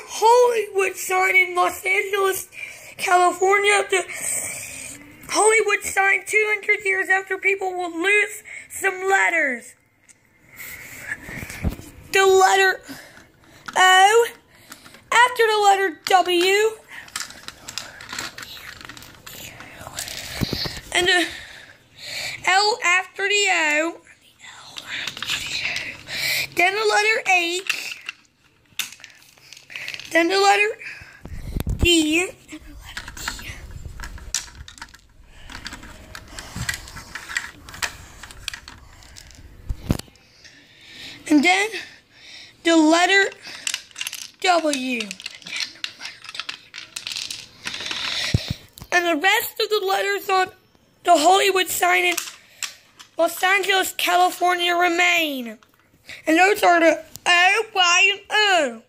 Hollywood sign in Los Angeles, California. The Hollywood sign 200 years after people will lose some letters. The letter O after the letter W. And the L after the O. Then the letter H. Then the letter D. And then the letter W. And the rest of the letters on the Hollywood sign in Los Angeles, California remain. And those are the O, Y, and O.